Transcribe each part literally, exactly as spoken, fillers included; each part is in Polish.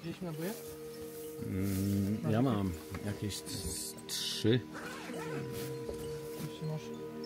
Mieliśmy naboje? Mm, ja mam jakieś trzy. Jeszcze masz.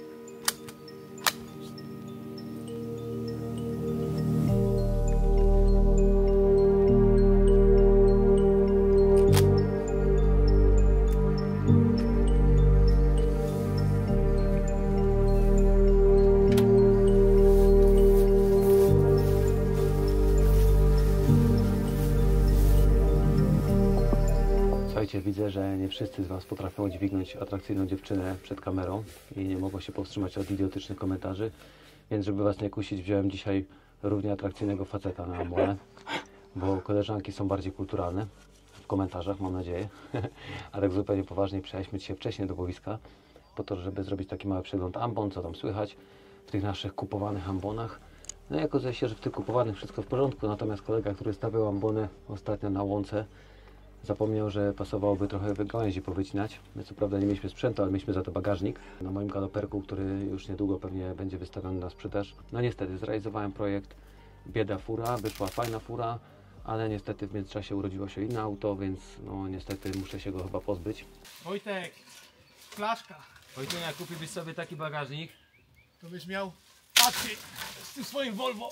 Słuchajcie, widzę, że nie wszyscy z Was potrafią dźwignąć atrakcyjną dziewczynę przed kamerą i nie mogą się powstrzymać od idiotycznych komentarzy, więc żeby Was nie kusić, wziąłem dzisiaj równie atrakcyjnego faceta na amole, bo koleżanki są bardziej kulturalne w komentarzach, mam nadzieję, a tak zupełnie poważnie przyjechaliśmy dzisiaj wcześniej do boiska po to, żeby zrobić taki mały przegląd ambon, co tam słychać w tych naszych kupowanych ambonach. No i okazuje się, że w tych kupowanych wszystko w porządku, natomiast kolega, który stawiał ambony ostatnio na łące, zapomniał, że pasowałoby trochę gałęzi powycinać. My co prawda nie mieliśmy sprzętu, ale mieliśmy za to bagażnik na moim galoperku, który już niedługo pewnie będzie wystawiony na sprzedaż. No niestety, zrealizowałem projekt, bieda fura, wyszła fajna fura, ale niestety w międzyczasie urodziło się inne auto, więc no niestety muszę się go chyba pozbyć. Wojtek, flaszka. Wojtek, jak kupiłbyś sobie taki bagażnik, To byś miał akcję z tym swoim Volvo.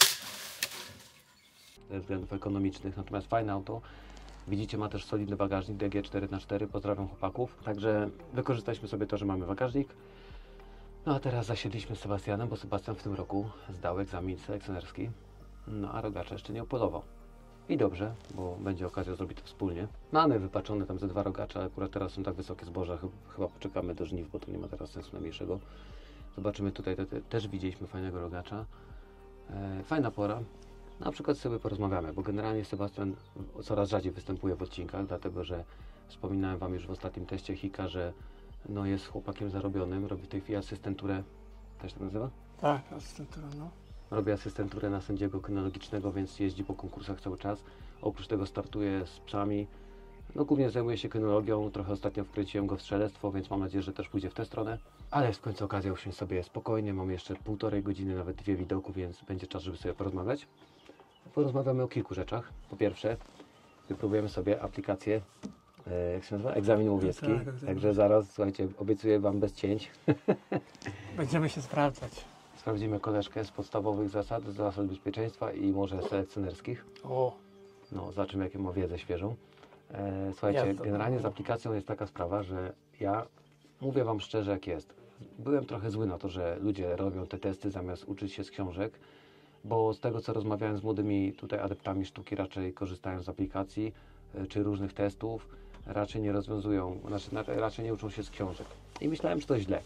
Ze względów ekonomicznych, natomiast fajne auto. Widzicie, ma też solidny bagażnik D G cztery na cztery, pozdrawiam chłopaków. Także wykorzystaliśmy sobie to, że mamy bagażnik. No a teraz zasiedliśmy z Sebastianem, bo Sebastian w tym roku zdał egzamin selekcjonerski. No a rogacza jeszcze nie upolował. I dobrze, bo będzie okazja zrobić to wspólnie. Mamy wypaczone tam ze dwa rogacze, ale akurat teraz są tak wysokie zboża, chyba poczekamy do żniw, bo to nie ma teraz sensu najmniejszego. Zobaczymy tutaj, te, te, też widzieliśmy fajnego rogacza. E, fajna pora. Na przykład sobie porozmawiamy, bo generalnie Sebastian coraz rzadziej występuje w odcinkach, dlatego że wspominałem Wam już w ostatnim teście Hika, że no jest chłopakiem zarobionym, robi w tej chwili asystenturę, też to nazywa? Tak, asystentura, no. Robi asystenturę na sędziego kynologicznego, więc jeździ po konkursach cały czas. Oprócz tego startuje z psami. No głównie zajmuje się kynologią, trochę ostatnio wkręciłem go w strzelectwo, więc mam nadzieję, że też pójdzie w tę stronę. Ale jest w końcu okazja usiąść sobie spokojnie, mam jeszcze półtorej godziny, nawet dwie widoku, więc będzie czas, żeby sobie porozmawiać. Porozmawiamy o kilku rzeczach. Po pierwsze, wypróbujemy sobie aplikację, e, jak się nazywa? Egzamin łowiecki. Tak, tak, tak. Także zaraz, słuchajcie, obiecuję Wam bez cięć. Będziemy się sprawdzać. Sprawdzimy koleżkę z podstawowych zasad, z zasad bezpieczeństwa i może selekcjonerskich. O, No, zobaczymy, jaką ma wiedzę świeżą. E, słuchajcie, Jazda. generalnie z aplikacją jest taka sprawa, że ja mówię Wam szczerze, jak jest. Byłem trochę zły na to, że ludzie robią te testy zamiast uczyć się z książek, bo z tego, co rozmawiałem z młodymi tutaj adeptami sztuki, raczej korzystają z aplikacji e, czy różnych testów, raczej nie rozwiązują, znaczy raczej nie uczą się z książek. I myślałem, że to źle,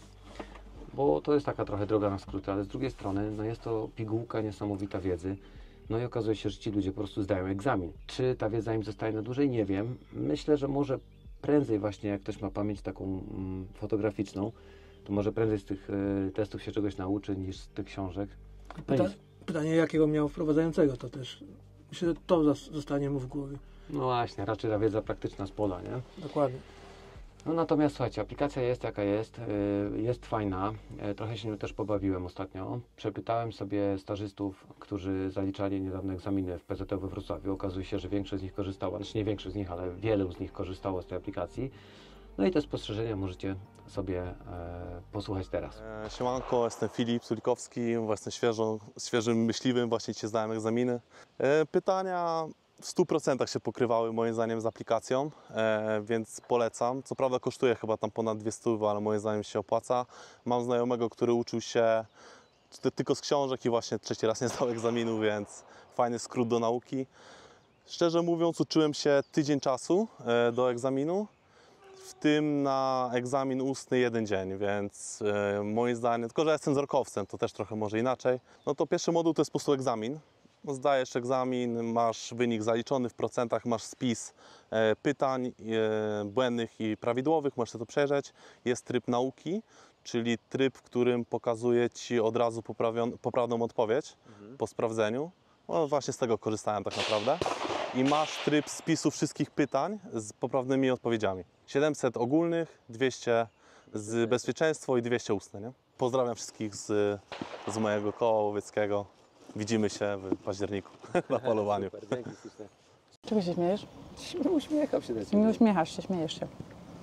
bo to jest taka trochę droga na skróty, ale z drugiej strony no jest to pigułka niesamowita wiedzy. No i okazuje się, że ci ludzie po prostu zdają egzamin. Czy ta wiedza im zostaje na dłużej? Nie wiem. Myślę, że może prędzej właśnie, jak ktoś ma pamięć taką mm, fotograficzną, to może prędzej z tych y, testów się czegoś nauczy niż z tych książek. No Pyta nic. pytanie, jakiego miał wprowadzającego, to też. Myślę, że to zas- zostanie mu w głowie. No właśnie, raczej ta wiedza praktyczna z pola, nie? Dokładnie. No natomiast słuchajcie, aplikacja jest jaka jest, yy, jest fajna, yy, trochę się nią też pobawiłem ostatnio. Przepytałem sobie stażystów, którzy zaliczali niedawno egzaminy w P Z T we Wrocławiu. Okazuje się, że większość z nich korzystała, znaczy nie większość z nich, ale wielu z nich korzystało z tej aplikacji. No i te spostrzeżenia możecie sobie e, posłuchać teraz. E, Siemanko, jestem Filip Sulikowski, jestem świeżo, świeżym myśliwym, właśnie dzisiaj zdałem egzaminy. E, Pytania w stu procentach się pokrywały moim zdaniem z aplikacją, e, więc polecam. Co prawda kosztuje chyba tam ponad dwie stówy, ale moim zdaniem się opłaca. Mam znajomego, który uczył się tylko z książek i właśnie trzeci raz nie zdał egzaminu, więc fajny skrót do nauki. Szczerze mówiąc, uczyłem się tydzień czasu e, do egzaminu, w tym na egzamin ustny jeden dzień, więc e, moim zdaniem, tylko że jestem wzrokowcem, to też trochę może inaczej. No to pierwszy moduł to jest po prostu egzamin. No zdajesz egzamin, masz wynik zaliczony w procentach, masz spis e, pytań e, błędnych i prawidłowych, możesz sobie to przejrzeć. Jest tryb nauki, czyli tryb, w którym pokazuje Ci od razu poprawion, poprawną odpowiedź mhm. po sprawdzeniu. No właśnie z tego korzystałem tak naprawdę. I masz tryb spisu wszystkich pytań z poprawnymi odpowiedziami. siedemset ogólnych, dwieście z bezpieczeństwo i dwieście ustne. Nie? Pozdrawiam wszystkich z, z mojego koła łowieckiego. Widzimy się w październiku na polowaniu. Super, dzięki. Czego się śmiejesz? Uśmiecham się do Nie ciebie. uśmiechasz się, śmiejesz się.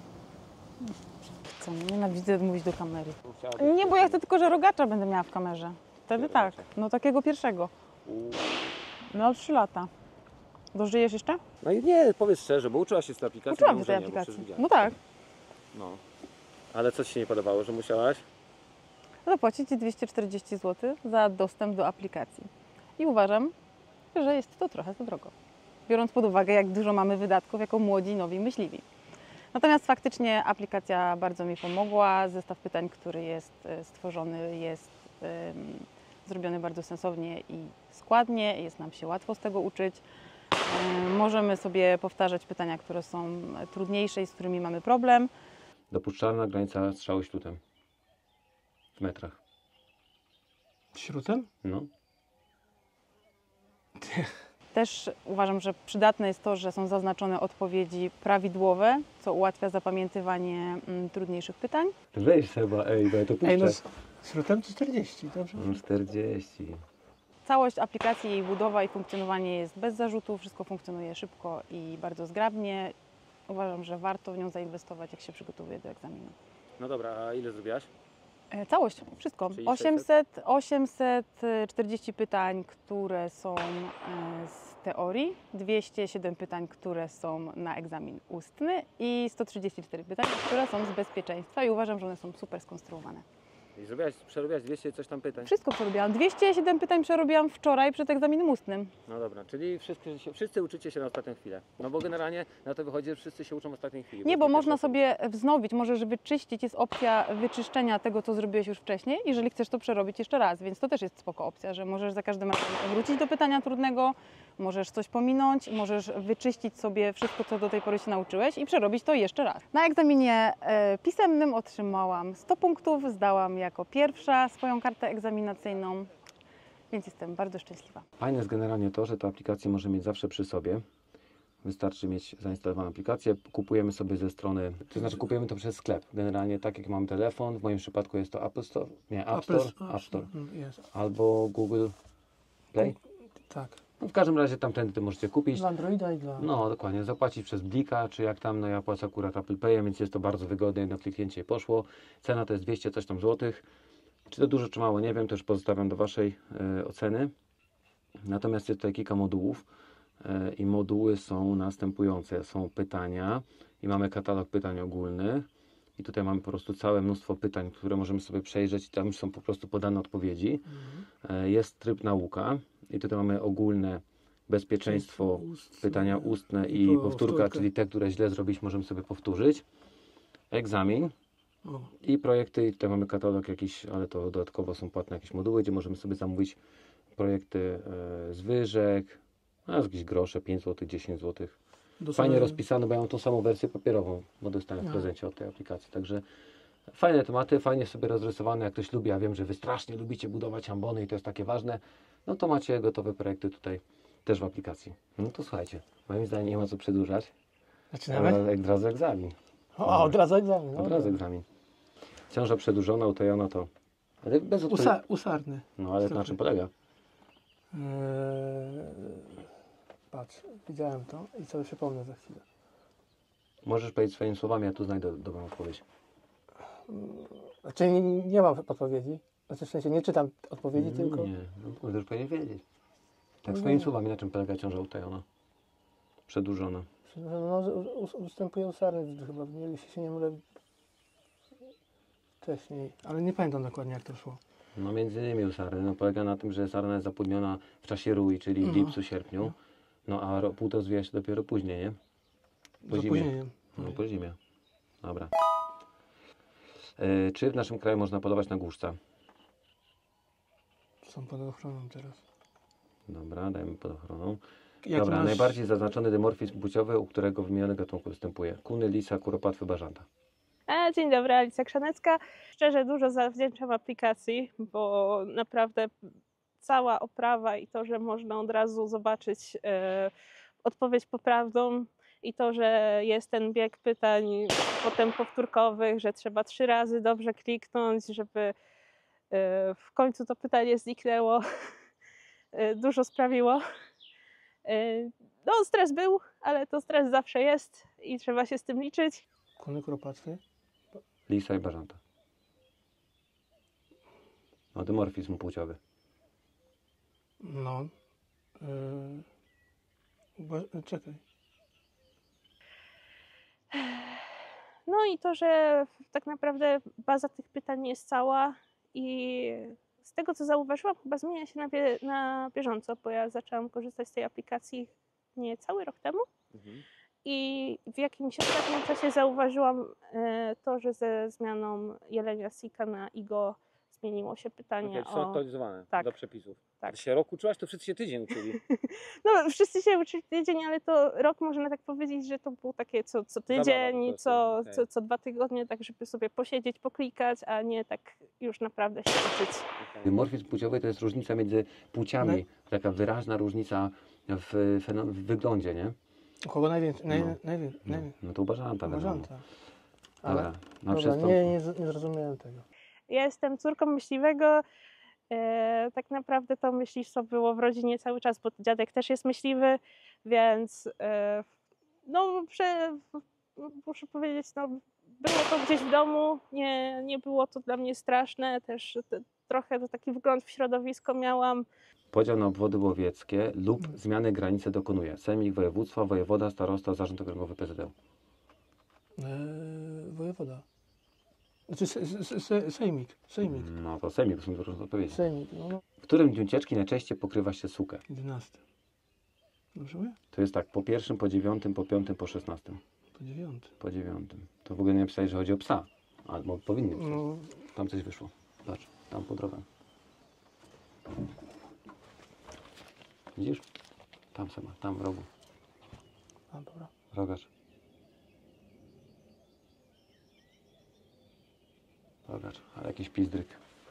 Co, nienawidzę mówić do kamery. Nie, bo ja chcę tylko, że rogacza będę miała w kamerze. Wtedy tak. No takiego pierwszego. No trzy lata. Dożyjesz jeszcze? No i nie, powiedz szczerze, bo uczyłaś się z tej aplikacji. Uczyłam no się tej może nie, bo aplikacji. przecież widziałem. No tak. No. Ale co ci się nie podobało, że musiałaś? Zapłacić dwieście czterdzieści złotych za dostęp do aplikacji. I uważam, że jest to trochę za drogo. Biorąc pod uwagę, jak dużo mamy wydatków jako młodzi, nowi myśliwi. Natomiast faktycznie aplikacja bardzo mi pomogła. Zestaw pytań, który jest e, stworzony, jest um, zrobiony bardzo sensownie i składnie. Jest nam się łatwo z tego uczyć. E, możemy sobie powtarzać pytania, które są trudniejsze i z którymi mamy problem. Dopuszczalna granica strzału śrutem. W metrach. Śrutem? No. Też uważam, że przydatne jest to, że są zaznaczone odpowiedzi prawidłowe, co ułatwia zapamiętywanie mm, trudniejszych pytań. Weź Seba, ej, bo ja to puszczę. Ej, no z śrutem to czterdzieści, dobrze? Mm, czterdzieści. Całość aplikacji, jej budowa i funkcjonowanie jest bez zarzutu, wszystko funkcjonuje szybko i bardzo zgrabnie. Uważam, że warto w nią zainwestować, jak się przygotowuje do egzaminu. No dobra, a ile zrobiłaś? E, Całość, wszystko. Czyli osiemset, osiemset czterdzieści pytań, które są e, z teorii, dwieście siedem pytań, które są na egzamin ustny i sto trzydzieści cztery pytania, które są z bezpieczeństwa i uważam, że one są super skonstruowane. I zrobiłaś, przerobiłaś dwieście coś tam pytań? Wszystko przerobiłam. dwieście siedem pytań przerobiłam wczoraj przed egzaminem ustnym. No dobra, czyli wszyscy, się- wszyscy uczycie się na ostatnią chwilę. No bo generalnie na to wychodzi, że wszyscy się uczą w ostatniej chwili. Nie, jest bo pierwsza można osoba. sobie wznowić, możesz wyczyścić, jest opcja wyczyszczenia tego, co zrobiłeś już wcześniej, jeżeli chcesz to przerobić jeszcze raz, więc to też jest spoko opcja, że możesz za każdym razem wrócić do pytania trudnego, możesz coś pominąć, możesz wyczyścić sobie wszystko, co do tej pory się nauczyłeś i przerobić to jeszcze raz. Na egzaminie e, pisemnym otrzymałam sto punktów, zdałam jako pierwsza swoją kartę egzaminacyjną, więc jestem bardzo szczęśliwa. Fajne jest generalnie to, że tę aplikację możemy mieć zawsze przy sobie. Wystarczy mieć zainstalowaną aplikację, kupujemy sobie ze strony, to znaczy kupujemy to przez sklep. Generalnie tak jak mam telefon, w moim przypadku jest to Apple Store, nie, App Store, Apple- App Store, Mm, Jest. albo Google Play. Tak. No w każdym razie tamtędy to możecie kupić. Dla Androida i dla... No dokładnie, zapłacić przez Blika, czy jak tam, no ja płacę akurat Apple Payem, więc jest to bardzo wygodne, jedno kliknięcie i poszło. Cena to jest dwieście coś tam złotych. Czy to dużo, czy mało, nie wiem, to już pozostawiam do Waszej e, oceny. Natomiast jest tutaj kilka modułów e, i moduły są następujące. Są pytania i mamy katalog pytań ogólnych i tutaj mamy po prostu całe mnóstwo pytań, które możemy sobie przejrzeć i tam już są po prostu podane odpowiedzi. E, jest tryb nauka i tutaj mamy ogólne bezpieczeństwo, Ustne. pytania ustne i I powtórka, powtórkę. czyli te, które źle zrobiliśmy, możemy sobie powtórzyć. Egzamin O, i projekty. I tutaj mamy katalog jakiś, ale to dodatkowo są płatne jakieś moduły, gdzie możemy sobie zamówić projekty e, z wyżek, a jakieś grosze, pięć złotych, dziesięć złotych. do Fajnie samego- rozpisane, bo ja mam tą samą wersję papierową, bo dostałem w No. prezencie od tej aplikacji. Także fajne tematy, fajnie sobie rozrysowane. Jak ktoś lubi, ja wiem, że Wy strasznie lubicie budować ambony i to jest takie ważne, no to macie gotowe projekty tutaj też w aplikacji. No to słuchajcie, moim zdaniem nie ma co przedłużać. Zaczynamy? Ale od razu egzamin. O, od razu egzamin. Od razu egzamin. Ciąża przedłużona, utajona to... Ale bez odpowiedzi. Usa, usarny. No ale na czym polega? Eee, patrz, widziałem to i sobie przypomnę za chwilę. Możesz powiedzieć swoimi słowami, ja tu znajdę dobrą odpowiedź. Znaczy nie, nie mam odpowiedzi. Znaczy w sensie nie czytam odpowiedzi, tylko... Nie, no możesz powiedzieć wiedzieć. Tak No swoimi nie. słowami, na czym polega ciąża utajona? Przedłużona. No, u- u- ustępuje usarny chyba, nie, jeśli się nie mylę wcześniej, ale nie pamiętam dokładnie jak to szło. No między innymi usary. No polega na tym, że sarna jest zapłodniona w czasie rui, czyli w No. lipcu, sierpniu. No a ro- płód rozwija się dopiero później, nie? Po Z zimie. opóźnieniem. No po zimie. Dobra. E, czy w naszym kraju można polować na głuszca? Są pod ochroną teraz. Dobra, dajmy pod ochroną. Jaki Dobra, masz- najbardziej zaznaczony dymorfizm płciowy, u którego wymieniony gatunku występuje. Kuny, lisa, kuropatwy, bażanta. E, Dzień dobry, Alicja Krzanecka. Szczerze dużo zawdzięczam aplikacji, bo naprawdę cała oprawa i to, że można od razu zobaczyć e, odpowiedź poprawną i to, że jest ten bieg pytań potem powtórkowych, że trzeba trzy razy dobrze kliknąć, żeby e, w końcu to pytanie zniknęło, e, dużo sprawiło. No stres był, ale to stres zawsze jest i trzeba się z tym liczyć. Kony kropatwy. Lisa i bażanta. No, dymorfizm płciowy. No. Yy, uba- czekaj. No i to, że tak naprawdę baza tych pytań jest cała i z tego, co zauważyłam, chyba zmienia się na, bie na bieżąco, bo ja zaczęłam korzystać z tej aplikacji niecały rok temu. Mhm. I w jakimś ostatnim czasie zauważyłam e, to, że ze zmianą jelenia Sika na Igo zmieniło się pytanie okay, są o... aktualizowane tak, do przepisów. Tak. Ty się rok uczyłaś, to wszyscy się tydzień uczyli. No wszyscy się uczyli tydzień, ale to rok można tak powiedzieć, że to było takie co, co tydzień, co, okay. co, co dwa tygodnie, tak żeby sobie posiedzieć, poklikać, a nie tak już naprawdę się uczyć. Okay. Dymorfizm płciowy to jest różnica między płciami, no. Taka wyraźna różnica w, w wyglądzie, nie? U kogo najwięcej? Naj, no. najwięcej, no. najwięcej. no to u bażanta. Bażanta. Dobra, no dobra nie, nie, nie zrozumiałem tego. Ja jestem córką myśliwego. E, tak naprawdę to myśliwstwo było w rodzinie cały czas, bo dziadek też jest myśliwy, więc e, no prze, muszę powiedzieć, no było to gdzieś w domu, nie, nie było to dla mnie straszne, też te, trochę to taki wgląd w środowisko miałam. Podział na obwody łowieckie lub zmiany granicy dokonuje sejmik województwa, wojewoda, starosta, zarząd okręgowy P Z L. Eee, wojewoda. Znaczy se, se, se, sejmik, sejmik. No to sejmik, są różne odpowiedzi. Sejmik, no. W którym dniu ucieczki najczęściej pokrywa się sukę? jedenasty. Dobrze mówię? To jest tak, po pierwszym, po dziewiątym, po piątym, po szesnastym. Po dziewiątym. Po dziewiątym. To w ogóle nie napisali, że chodzi o psa. Albo powinni pisać. No. Tam coś wyszło. Patrz, tam po drogę. Widzisz? Tam sama, tam w rogu. A, dobra. Rogacz. Rogacz, ale jakiś pizdryk.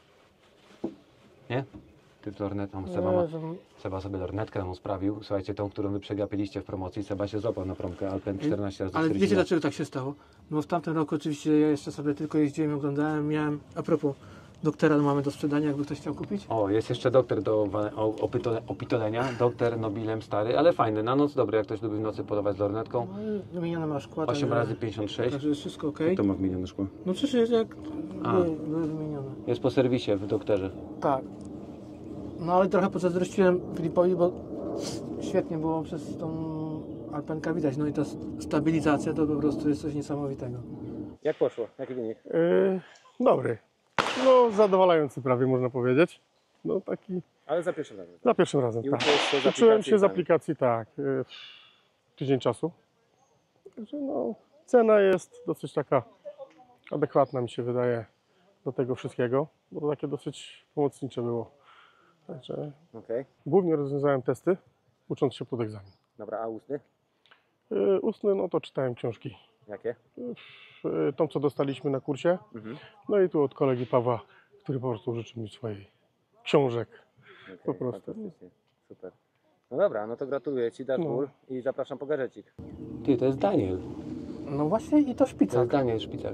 Nie? Ty w lornetą. Seba, ma, Seba sobie lornetkę nam sprawił. Słuchajcie, tą, którą wy przegapiliście w promocji. Seba się złapał na promkę Alpen czternaście razy. Ale wiecie dlaczego tak się stało? No w tamtym roku oczywiście ja jeszcze sobie tylko jeździłem, oglądałem, miałem, a propos, doktora mamy do sprzedania, jakby ktoś chciał kupić. O, jest jeszcze doktor do opytole, opitolenia. Doktor Nobilem stary, ale fajny. Na noc dobry, jak ktoś lubi w nocy podawać z lornetką. No i wymienione ma szkła. osiem razy pięćdziesiąt sześć. Także jest wszystko ok. To ma wymienione szkło. No przecież jest jak były, były wymienione. Jest po serwisie w doktorze. Tak. No ale trochę pozazdrościłem Filipowi, bo świetnie było przez tą Alpenkę widać. No i ta stabilizacja to po prostu jest coś niesamowitego. Jak poszło? Jaki wynik? Yy, dobry. No zadowalający prawie można powiedzieć. No taki... Ale za pierwszym razem. Za pierwszym razem, I tak. się z Uczyłem się z tam. aplikacji, tak, yy, tydzień czasu. Także no, cena jest dosyć taka adekwatna, mi się wydaje, do tego wszystkiego, bo to takie dosyć pomocnicze było. Także Okay. głównie rozwiązałem testy, ucząc się pod egzamin. Dobra, a ustny? Yy, ustny, no to czytałem książki. Jakie? Yy, tą, co dostaliśmy na kursie. Mhm. No i tu od kolegi Pawła, który po prostu życzył mi swoich książek. Okay, po prostu. fantastycznie. Super. No dobra, no to gratuluję Ci, dasz No. ból i zapraszam po gadżecik. Ty, to jest Daniel. No właśnie i to To szpicak. jest Daniel Szpicak.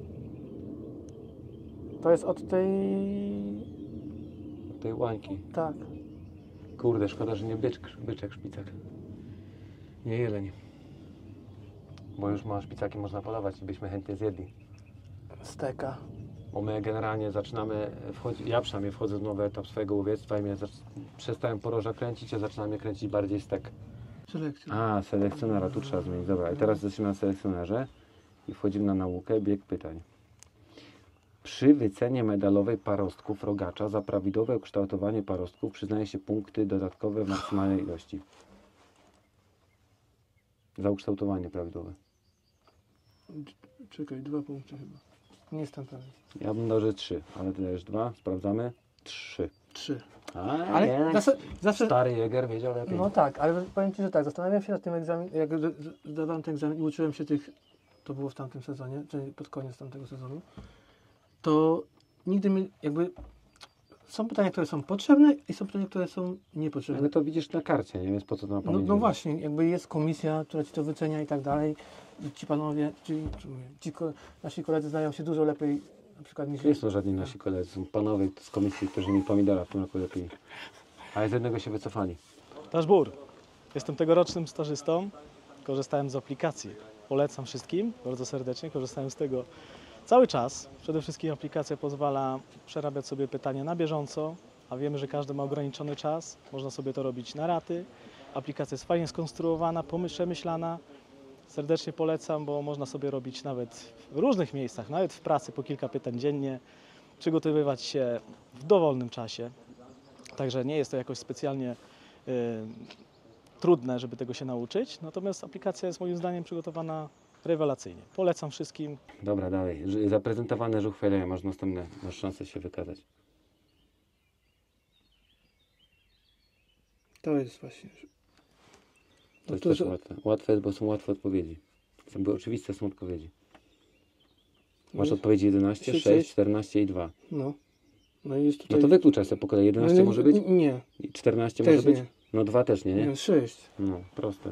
To jest od tej... Tej łańki. Tak. Kurde, szkoda, że nie byczek, byczek szpicak. Nie jeleń. Bo już ma szpicaki można podawać i byśmy chętnie zjedli. Steka. Bo my generalnie zaczynamy, wchodzi, ja przynajmniej wchodzę w nowy etap swojego łowiectwa i mnie zac- przestałem poroża kręcić, a zaczynam mnie kręcić bardziej stek. Selekcja. A, selekcjonera, tu trzeba zmienić. Dobra, i teraz jesteśmy na selekcjonerze i wchodzimy na naukę, bieg pytań. Przy wycenie medalowej parostków rogacza za prawidłowe ukształtowanie parostków przyznaje się punkty dodatkowe w maksymalnej ilości. Za ukształtowanie prawidłowe. Czekaj, dwa punkty chyba. Nie jestem pewien. Ja bym dał, że trzy, ale ty dajesz dwa, sprawdzamy. Trzy. Trzy. A, Ale jednak zawsze, zawsze... stary Jäger wiedział lepiej. No tak, ale powiem Ci, że tak, zastanawiam się nad tym egzamin, jak z- z- zdawałem ten egzamin i uczyłem się tych, to było w tamtym sezonie, czyli pod koniec tamtego sezonu, to nigdy mi jakby, są pytania, które są potrzebne i są pytania, które są niepotrzebne. Ale to widzisz na karcie, nie? Więc po co to na No, pamięć? no właśnie, jakby jest komisja, która Ci to wycenia i tak dalej. I ci panowie, ci, czy mówię, ci ko- nasi koledzy znają się dużo lepiej, na przykład niż... Nie są żadni nasi koledzy, są panowie z komisji, którzy mi pomidora w tym roku lepili. Ale z jednego się wycofali. Nasz bór. Jestem tegorocznym stażystą, korzystałem z aplikacji. Polecam wszystkim bardzo serdecznie, korzystałem z tego cały czas. Przede wszystkim aplikacja pozwala przerabiać sobie pytania na bieżąco, a wiemy, że każdy ma ograniczony czas. Można sobie to robić na raty. Aplikacja jest fajnie skonstruowana, przemyślana. Serdecznie polecam, bo można sobie robić nawet w różnych miejscach, nawet w pracy po kilka pytań dziennie, przygotowywać się w dowolnym czasie. Także nie jest to jakoś specjalnie y, trudne, żeby tego się nauczyć. Natomiast aplikacja jest moim zdaniem przygotowana rewelacyjnie. Polecam wszystkim. Dobra, dalej. Ż- Zaprezentowane żuchweleje, masz następne, masz szansę się wykazać. To jest właśnie... To jest to- też to- łatwe. Łatwe jest, bo są łatwe odpowiedzi. Są były oczywiste są odpowiedzi. Masz No, odpowiedzi jedenaście, sześć, sześć, czternaście i dwa. No. No i jest tutaj... No to wykluczaj sobie po kolei. jedenaście No, może być? Nie, I czternaście też może być? nie. No dwa też nie, nie? nie, sześć. No, proste.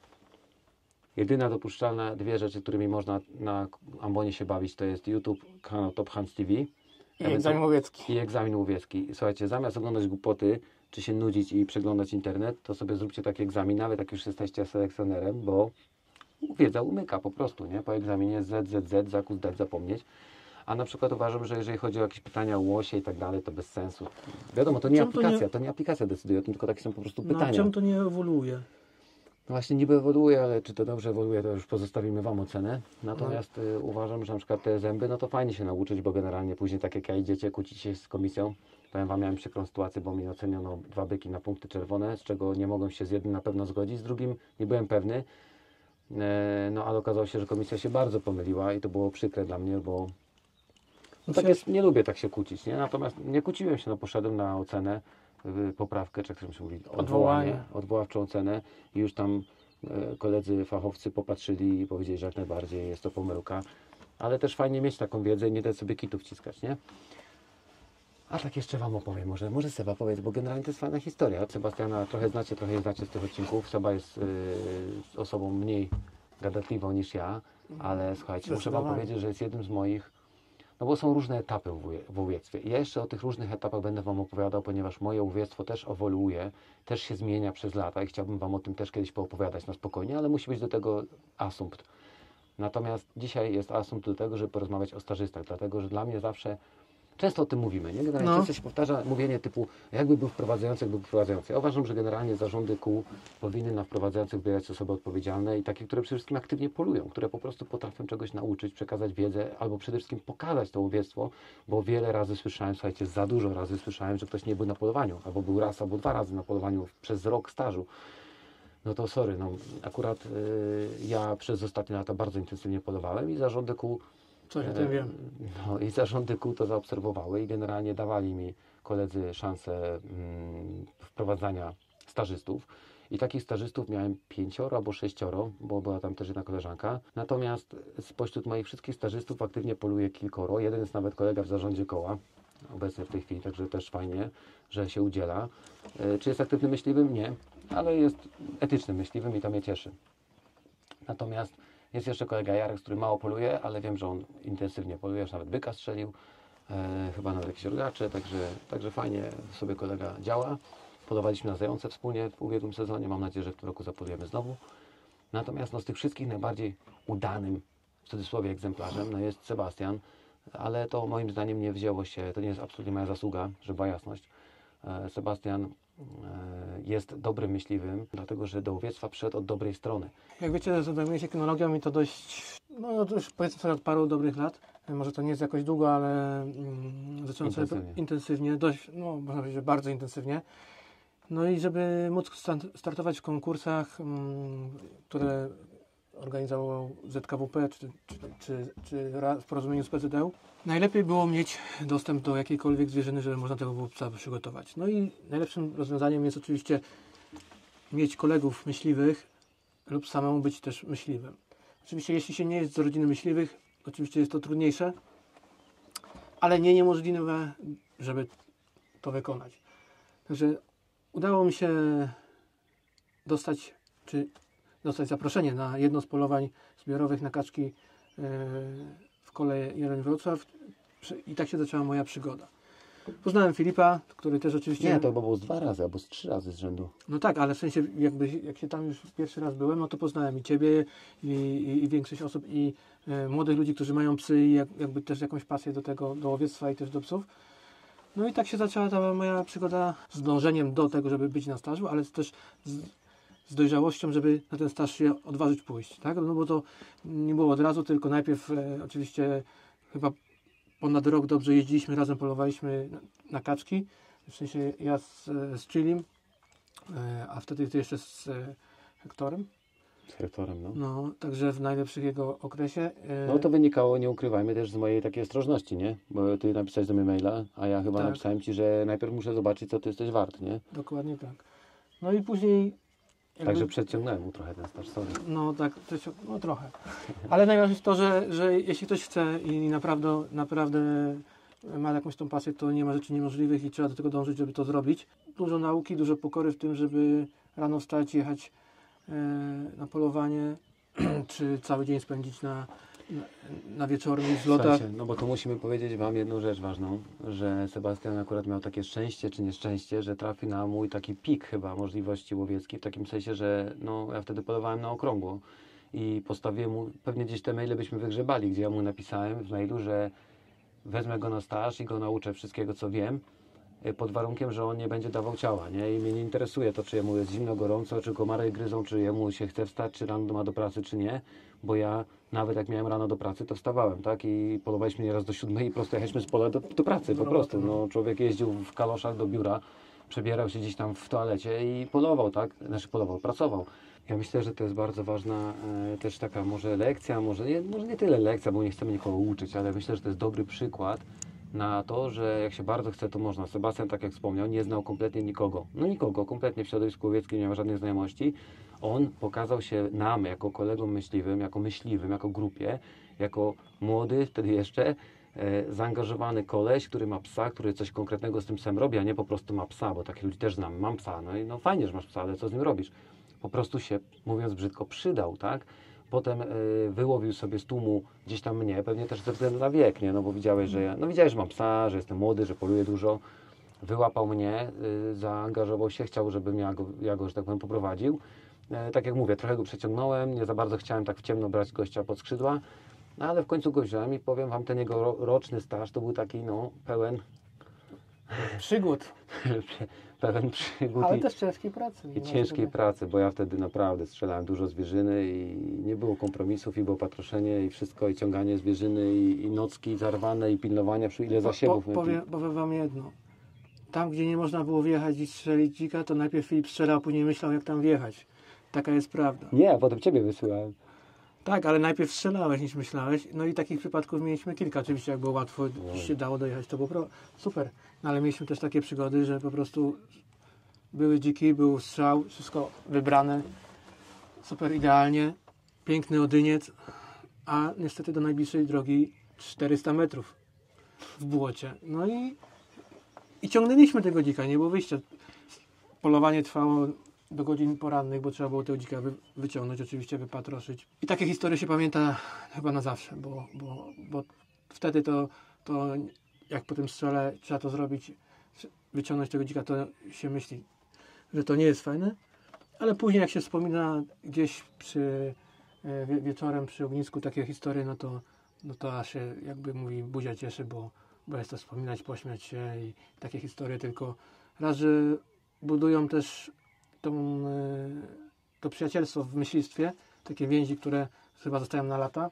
Jedyna dopuszczalna dwie rzeczy, którymi można na ambonie się bawić, to jest YouTube, kanał Top Hands T V I egzamin łowiecki. i egzamin łowiecki. Słuchajcie, zamiast oglądać głupoty, czy się nudzić i przeglądać internet, to sobie zróbcie taki egzamin, nawet jak już jesteście selekcjonerem, bo wiedza umyka po prostu, nie? Po egzaminie Z, Z, Z, zakus dać zapomnieć. A na przykład uważam, że jeżeli chodzi o jakieś pytania o łosie i tak dalej, to bez sensu. Wiadomo, to nie Czemu to nie- aplikacja, to nie aplikacja decyduje o tym, tylko takie są po prostu No a pytania. czemu to nie ewoluuje? No właśnie niby ewoluuje, ale czy to dobrze ewoluuje, to już pozostawimy Wam ocenę. Natomiast y, uważam, że na przykład te zęby, no to fajnie się nauczyć, bo generalnie później tak jak ja idziecie, kłócicie się z komisją. Powiem Wam, miałem przykrą sytuację, bo mi oceniono dwa byki na punkty czerwone, z czego nie mogłem się z jednym na pewno zgodzić, z drugim nie byłem pewny. E, no ale okazało się, że komisja się bardzo pomyliła i to było przykre dla mnie, bo no, tak jest, nie lubię tak się kłócić, nie? Natomiast nie kłóciłem się, no poszedłem na ocenę, y, poprawkę, czy jak to się mówi, odwołanie, Odwołanie. odwoławczą ocenę i już tam e, koledzy fachowcy popatrzyli i powiedzieli, że jak najbardziej jest to pomyłka, ale też fajnie mieć taką wiedzę i nie dać sobie kitów wciskać, nie? A tak jeszcze Wam opowiem, może, może Seba powiedz, bo generalnie to jest fajna historia. Od Sebastiana trochę znacie, trochę nie znacie z tych odcinków. Seba jest y, osobą mniej gadatliwą niż ja, ale słuchajcie, muszę Wam Zdecydowanie. powiedzieć, że jest jednym z moich, no bo są różne etapy w, łowie- w łowiectwie. I ja jeszcze o tych różnych etapach będę Wam opowiadał, ponieważ moje łowiectwo też ewoluuje, też się zmienia przez lata i chciałbym Wam o tym też kiedyś poopowiadać na spokojnie, ale musi być do tego asumpt. Natomiast dzisiaj jest asumpt do tego, żeby porozmawiać o stażystach, dlatego że dla mnie zawsze, często o tym mówimy, nie? Generalnie No. często się powtarza mówienie typu, jakby był wprowadzający, jakby był wprowadzający. Ja uważam, że generalnie zarządy kół powinny na wprowadzających wybierać osoby odpowiedzialne i takie, które przede wszystkim aktywnie polują, które po prostu potrafią czegoś nauczyć, przekazać wiedzę albo przede wszystkim pokazać to łowiectwo, bo wiele razy słyszałem, słuchajcie, za dużo razy słyszałem, że ktoś nie był na polowaniu, albo był raz, albo dwa razy na polowaniu przez rok stażu. No to sorry, no akurat y, ja przez ostatnie lata bardzo intensywnie polowałem i zarządy kół Coś o tym wiem. no i zarządy kół to zaobserwowały i generalnie dawali mi koledzy szansę mm, wprowadzania stażystów. I takich stażystów miałem pięcioro albo sześcioro, bo była tam też jedna koleżanka. Natomiast spośród moich wszystkich stażystów aktywnie poluje kilkoro. Jeden jest nawet kolega w zarządzie koła, obecny w tej chwili, także też fajnie, że się udziela. E, Czy jest aktywnym myśliwym? Nie, ale jest etycznym myśliwym i to mnie cieszy. Natomiast jest jeszcze kolega Jarek, z którym mało poluje, ale wiem, że on intensywnie poluje, że nawet byka strzelił, e, chyba nawet jakieś rogacze, także, także fajnie sobie kolega działa. Polowaliśmy na zające wspólnie w ubiegłym sezonie, mam nadzieję, że w tym roku zapolujemy znowu. Natomiast no, z tych wszystkich najbardziej udanym, w cudzysłowie, egzemplarzem no, jest Sebastian, ale to moim zdaniem nie wzięło się, to nie jest absolutnie moja zasługa, żeby była jasność. E, Sebastian e, jest dobrym myśliwym, dlatego że do łowiectwa przyszedł od dobrej strony. Jak wiecie, zajmuję się kynologią i to dość, no to już powiedzmy sobie od paru dobrych lat. Może to nie jest jakoś długo, ale mm, zacząłem sobie Intensywnie. intensywnie, dość, no można powiedzieć, że bardzo intensywnie. No i żeby móc stan- startować w konkursach, mm, które organizował Z K W P czy, czy, czy, czy ra- w porozumieniu z P Z D, najlepiej było mieć dostęp do jakiejkolwiek zwierzyny, żeby można tego chłopca przygotować. No i najlepszym rozwiązaniem jest oczywiście mieć kolegów myśliwych lub samemu być też myśliwym. Oczywiście jeśli się nie jest z rodziny myśliwych, oczywiście jest to trudniejsze, ale nie niemożliwe, żeby to wykonać. Także udało mi się dostać, czy dostać zaproszenie na jedno z polowań zbiorowych na kaczki yy, w kole Jeleń Wrocław Przy- i tak się zaczęła moja przygoda. Poznałem Filipa, który też oczywiście... Nie, to było z dwa razy albo z trzy razy z rzędu. No tak, ale w sensie jakby jak się tam już pierwszy raz byłem, no to poznałem i Ciebie i, i, i większość osób i e, młodych ludzi, którzy mają psy i jak, jakby też jakąś pasję do tego, do łowiectwa i też do psów. No i tak się zaczęła ta moja przygoda z dążeniem do tego, żeby być na stażu, ale też z, z dojrzałością, żeby na ten staż się odważyć pójść, tak? No bo to nie było od razu, tylko najpierw e, oczywiście chyba ponad rok dobrze jeździliśmy, razem polowaliśmy na, na kaczki, w sensie ja z, z Chilim, e, a wtedy ty jeszcze z e, Hektorem. Z Hektorem, no. No, także w najlepszych jego okresie. E, No to wynikało, nie ukrywajmy, też z mojej takiej ostrożności, nie? Bo ty napisałeś do mnie maila, a ja chyba Tak. napisałem ci, że najpierw muszę zobaczyć, co ty jesteś wart, nie? Dokładnie tak. No i później... jakby- Także przedciągnąłem mu trochę ten staż, sorry. No tak, to się- no trochę. Ale najważniejsze to, że, że jeśli ktoś chce i naprawdę, naprawdę ma jakąś tą pasję, to nie ma rzeczy niemożliwych i trzeba do tego dążyć, żeby to zrobić. Dużo nauki, dużo pokory w tym, żeby rano wstać, jechać e, na polowanie, czy cały dzień spędzić na, na, na wieczornych zlotach. Słuchajcie, no bo tu musimy powiedzieć wam jedną rzecz ważną, że Sebastian akurat miał takie szczęście czy nieszczęście, że trafił na mój taki pik chyba możliwości łowieckiej, w takim sensie, że no ja wtedy polowałem na okrągło i postawiłem mu, pewnie gdzieś te maile byśmy wygrzebali, gdzie ja mu napisałem w mailu, że wezmę go na staż i go nauczę wszystkiego, co wiem, y, pod warunkiem, że on nie będzie dawał ciała, nie? I mnie nie interesuje to, czy jemu jest zimno, gorąco, czy komary gryzą, czy jemu się chce wstać, czy rano ma do pracy, czy nie, bo ja nawet jak miałem rano do pracy, to wstawałem, tak? I polowaliśmy nieraz do siódmej i prosto jechaliśmy z pola do, do pracy, po Do prostu. roboty, no. No, człowiek jeździł w kaloszach do biura, przebierał się gdzieś tam w toalecie i polował, tak? Znaczy polował, pracował. Ja myślę, że to jest bardzo ważna e, też taka może lekcja, może nie, może nie tyle lekcja, bo nie chcemy nikogo uczyć, ale myślę, że to jest dobry przykład na to, że jak się bardzo chce, to można. Sebastian, tak jak wspomniał, nie znał kompletnie nikogo. No nikogo, kompletnie w środowisku łowieckim nie miał żadnej znajomości. On pokazał się nam jako kolegom myśliwym, jako myśliwym, jako grupie, jako młody, wtedy jeszcze e, zaangażowany koleś, który ma psa, który coś konkretnego z tym psem robi, a nie po prostu ma psa, bo takich ludzi też znam. Mam psa, no i no fajnie, że masz psa, ale co z nim robisz? Po prostu się, mówiąc brzydko, przydał, tak? Potem y, wyłowił sobie z tłumu gdzieś tam mnie, pewnie też ze względu na wiek, nie? No bo widziałeś, że ja, no widziałeś, że mam psa, że jestem młody, że poluję dużo. Wyłapał mnie, y, zaangażował się, chciał, żebym ja go, ja go, że tak powiem, poprowadził. E, tak jak mówię, trochę go przeciągnąłem, nie za bardzo chciałem tak w ciemno brać gościa pod skrzydła, no ale w końcu go wziąłem i powiem wam, ten jego ro, roczny staż to był taki, no, pełen, Przygód, pełen przygód ale i, też ciężkiej pracy. i nie ma ciężkiej co pracy, bo ja wtedy naprawdę strzelałem dużo zwierzyny i nie było kompromisów i było patroszenie i wszystko, i ciąganie zwierzyny i, i nocki zarwane i pilnowania, przy ile Po- zasiewów. po, powiem, powiem wam jedno. Tam, gdzie nie można było wjechać i strzelić dzika, to najpierw Filip strzelał, a później myślał, jak tam wjechać. Taka jest prawda. Nie, a potem ciebie wysyłałem. Tak, ale najpierw strzelałeś niż myślałeś. No i takich przypadków mieliśmy kilka. Oczywiście jak było łatwo, No. się dało dojechać, to było pro... super. No ale mieliśmy też takie przygody, że po prostu były dziki, był strzał, wszystko wybrane. Super idealnie. Piękny odyniec. A niestety do najbliższej drogi czterysta metrów w błocie. No i, i ciągnęliśmy tego dzika, nie było wyjścia. Polowanie trwało do godzin porannych, bo trzeba było tego dzika wy, wyciągnąć, oczywiście wypatroszyć. I takie historie się pamięta chyba na zawsze, bo, bo, bo wtedy to, to jak po tym strzale trzeba to zrobić, wyciągnąć tego dzika, to się myśli, że to nie jest fajne, ale później jak się wspomina gdzieś przy e, wie, wieczorem przy ognisku takie historie, no to, no to aż się jakby mówi buzia cieszy, bo, bo jest to wspominać, pośmiać się i takie historie tylko raz, że budują też tą, e, to przyjacielstwo w myślistwie, takie więzi, które chyba zostają na lata,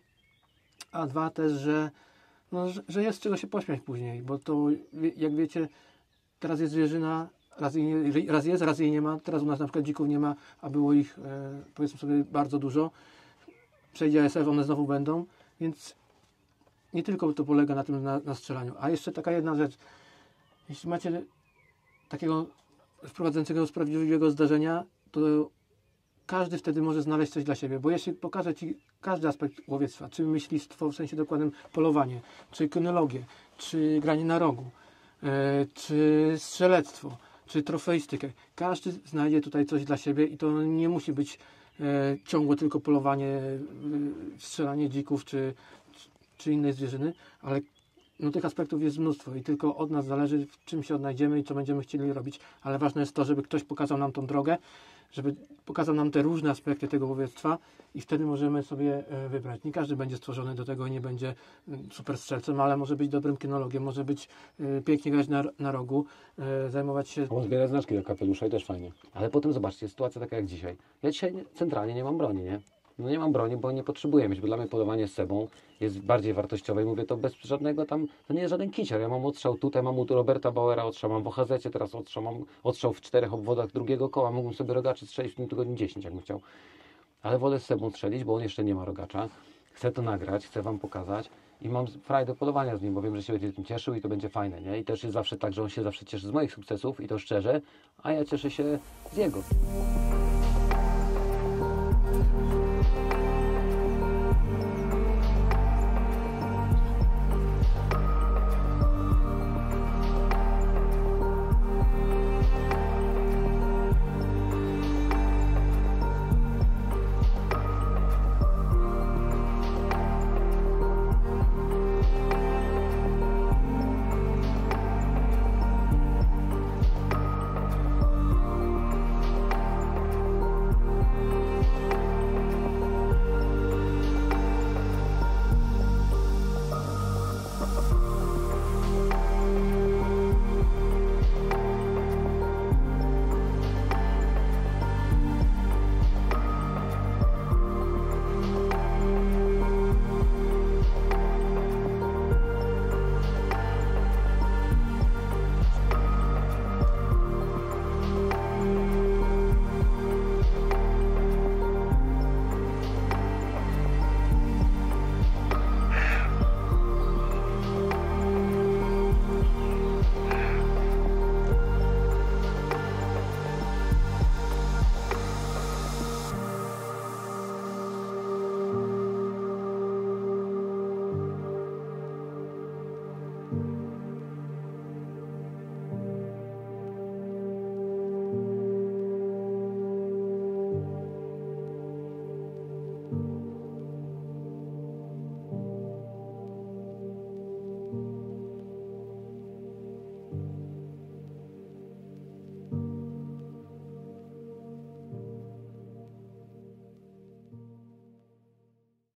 a dwa też, że, no, że, że jest czego się pośmiać później, bo to wie- jak wiecie, teraz jest zwierzyna, raz, jej, nie- raz jest, raz jej nie ma, teraz u nas na przykład dzików nie ma, a było ich e, powiedzmy sobie bardzo dużo, przejdzie A S F, one znowu będą, więc nie tylko to polega na tym na, na strzelaniu, a jeszcze taka jedna rzecz, jeśli macie takiego wprowadzającego sprawiedliwego zdarzenia, to każdy wtedy może znaleźć coś dla siebie, bo jeśli pokażę Ci każdy aspekt łowiectwa, czy myślistwo w sensie dokładnym polowanie, czy kynologię, czy granie na rogu, e, czy strzelectwo, czy trofeistykę, każdy znajdzie tutaj coś dla siebie i to nie musi być e, ciągłe tylko polowanie, e, strzelanie dzików, czy, czy innej zwierzyny, ale no tych aspektów jest mnóstwo i tylko od nas zależy, w czym się odnajdziemy i co będziemy chcieli robić, ale ważne jest to, żeby ktoś pokazał nam tą drogę, żeby pokazał nam te różne aspekty tego łowiectwa i wtedy możemy sobie e, wybrać. Nie każdy będzie stworzony do tego i nie będzie mm, super strzelcem, ale może być dobrym kinologiem, może być e, pięknie grać na, na rogu, e, zajmować się... On zbiera znaczki do kapelusza i też fajnie. Ale potem zobaczcie, sytuacja taka jak dzisiaj. Ja dzisiaj nie, centralnie nie mam broni, nie? No nie mam broni, bo nie potrzebuję mieć, bo dla mnie polowanie z sebą jest bardziej wartościowe i mówię to bez żadnego tam, to nie jest żaden kicior. Ja mam odstrzał tutaj, mam u Roberta Bauera odstrzał, mam w O H Z-cie teraz odstrzał, mam odstrzał w czterech obwodach drugiego koła, mógłbym sobie rogaczy strzelić w tym tygodniu dziesięć, jakbym chciał. Ale wolę z sebą strzelić, bo on jeszcze nie ma rogacza. Chcę to nagrać, chcę wam pokazać i mam frajdę polowania z nim, bo wiem, że się będzie tym cieszył i to będzie fajne, nie? I też jest zawsze tak, że on się zawsze cieszy z moich sukcesów i to szczerze, a ja cieszę się z jego.